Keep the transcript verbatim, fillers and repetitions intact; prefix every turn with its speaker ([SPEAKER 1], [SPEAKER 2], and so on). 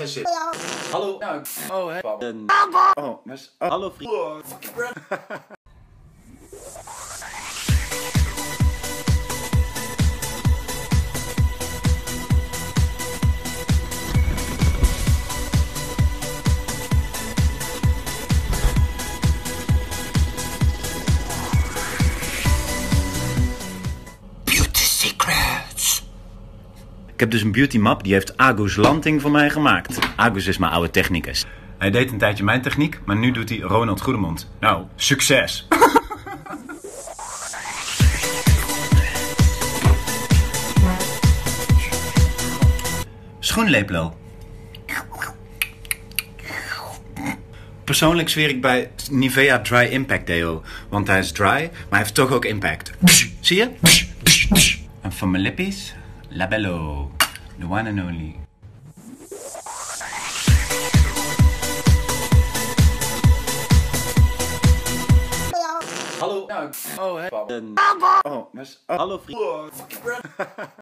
[SPEAKER 1] ga zitten. Hallo. Nou, oh, hè. Oh, maar... Oh. Hallo, vriend. Oh, fucking breath. Ik heb dus een beauty map, die heeft Agus Lanting voor mij gemaakt. Agus is mijn oude technicus. Hij deed een tijdje mijn techniek, maar nu doet hij Ronald Goedemond. Nou, succes! Schoenlepelo. Persoonlijk zweer ik bij Nivea Dry Impact Deo. Want hij is dry, maar hij heeft toch ook impact. Zie je? En van mijn lippies... Labello, the one and only. Hallo. Nou, oh, hè. Oh, maar... Oh, hallo, vriend.